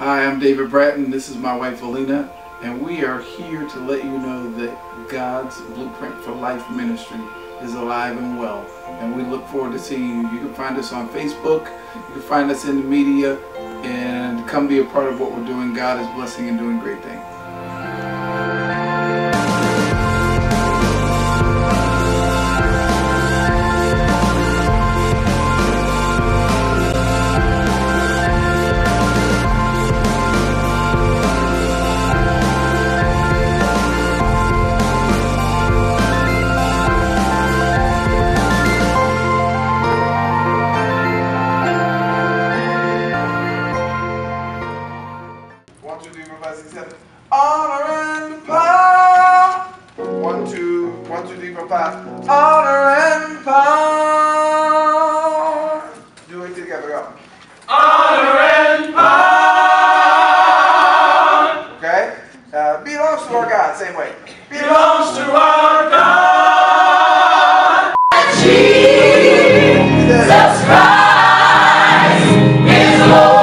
Hi, I'm David Bratton. This is my wife Valena, and we are here to let you know that God's Blueprint for Life ministry is alive and well, and we look forward to seeing you. You can find us on Facebook, you can find us in the media, and come be a part of what we're doing. God is blessing and doing great things. Honor and power. 1, 2, 1, 2, 3, 4, 5. Honor and power. Do it together. Go. Honor and power. Okay. Belongs to our God. Same way. Belongs to our God. Jesus Christ is Lord.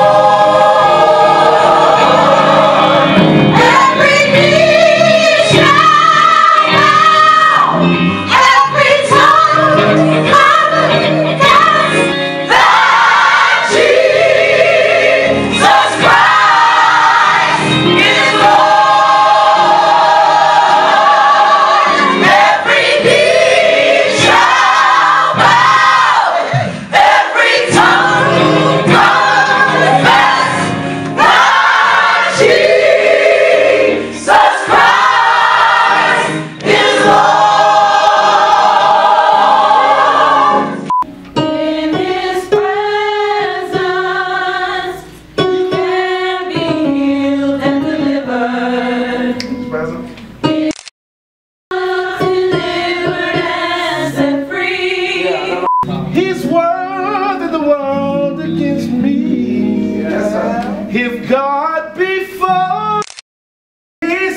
He's worth in the world against me. Yes, sir. If God be for me, He's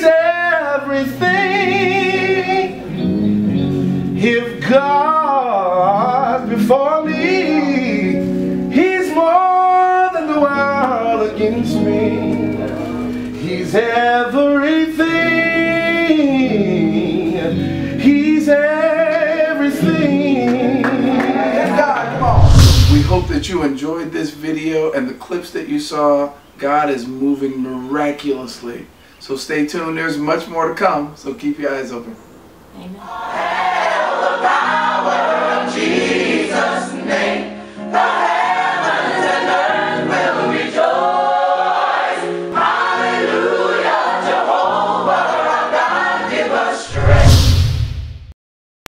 everything. If God be for me, He's more than the world against me. He's everything. He's everything. We hope that you enjoyed this video and the clips that you saw. God is moving miraculously. So stay tuned. There's much more to come. So keep your eyes open. Amen.